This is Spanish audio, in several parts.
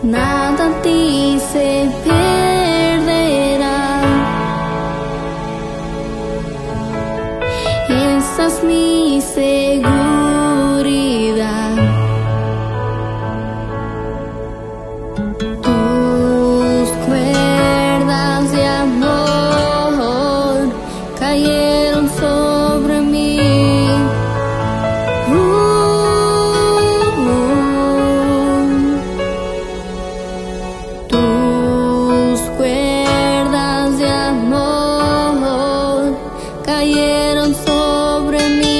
nada en ti se perderá. Esa es mi seguridad. Tus cuerdas de amor cayeron sobre mí. Tus cuerdas de amor cayeron sobre mí.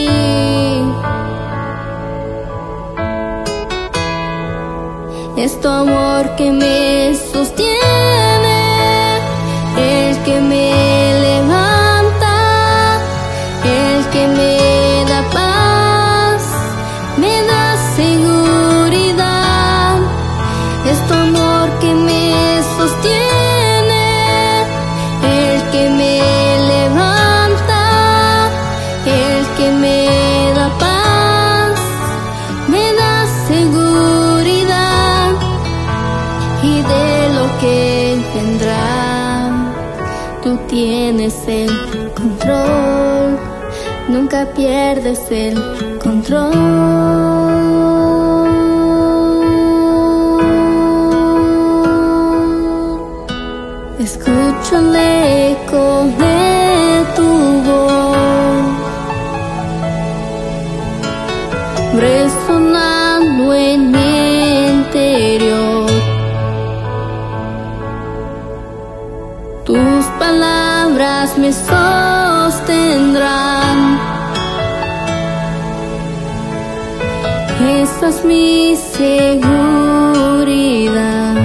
Es tu amor que me sostiene, el que me levanta, el que me da paz, me da seguridad. Es tu amor que me sostiene, el que me levanta, el que me da paz, me da seguridad. Y de lo que vendrá, tú tienes el control, nunca pierdes el control. Escucho el eco de tu voz resonando en mi interior. Tus palabras me sostendrán. Esa es mi seguridad.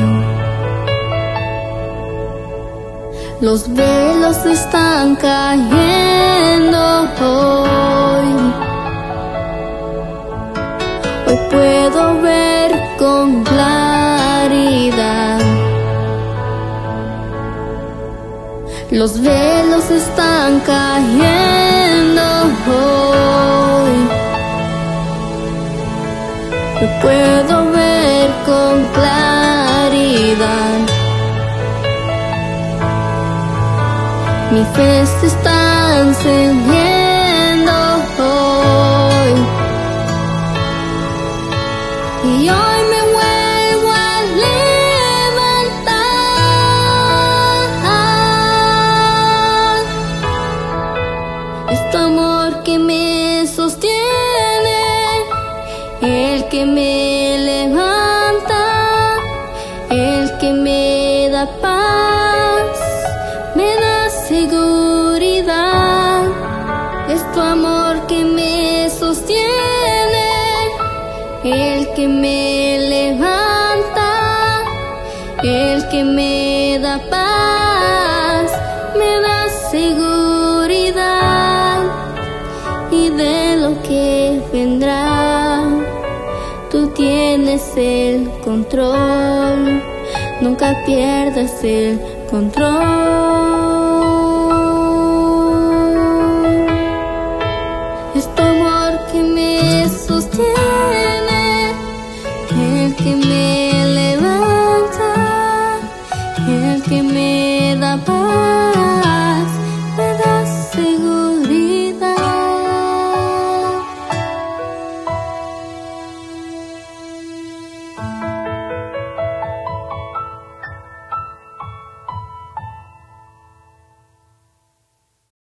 Los velos están cayendo hoy. Hoy puedo ver con claridad. Los velos están cayendo hoy. Hoy puedo ver con claridad. Mi fe se está encendiendo hoy. Y hoy me vuelvo a levantar. Es tu amor que me sostiene, el que me levanta, el que me da paz, me da seguridad. Es tu amor que me sostiene, el que me levanta, el que me da paz, me da seguridad. Y de lo que vendrá, tú tienes el control, nunca pierdas el control. Es tu amor que me sostiene, el que me levanta, el que me da paz.